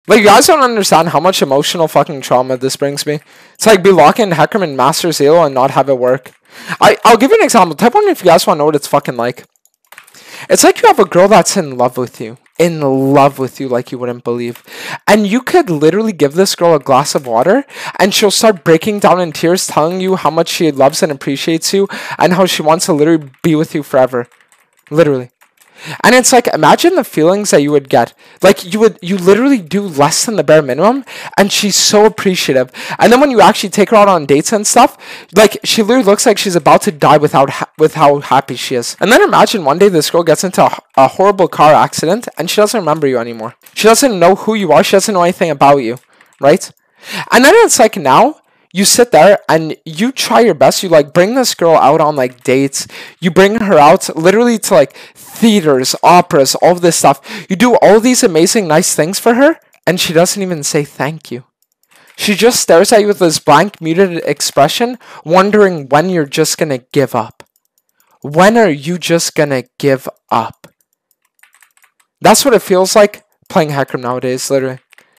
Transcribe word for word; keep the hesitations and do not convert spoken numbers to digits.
Like, you guys don't understand how much emotional fucking trauma this brings me. It's like be locking Hecarim in Master Zeal and not have it work. I, I'll give you an example. Type one if you guys want to know what it's fucking like. It's like you have a girl that's in love with you. In love with you like you wouldn't believe. And you could literally give this girl a glass of water and she'll start breaking down in tears telling you how much she loves and appreciates you and how she wants to literally be with you forever. Literally. And it's like, imagine the feelings that you would get. Like, you would, you literally do less than the bare minimum, and she's so appreciative. And then when you actually take her out on dates and stuff, like, she literally looks like she's about to die without ha with how happy she is. And then imagine one day this girl gets into a, a horrible car accident, and she doesn't remember you anymore. She doesn't know who you are. She doesn't know anything about you, right? And then it's like, now you sit there and you try your best. You like bring this girl out on like dates. You bring her out literally to like theaters, operas, all of this stuff. You do all these amazing, nice things for her, and she doesn't even say thank you. She just stares at you with this blank, muted expression, wondering when you're just gonna give up. When are you just gonna give up? That's what it feels like playing Hecarim nowadays, literally.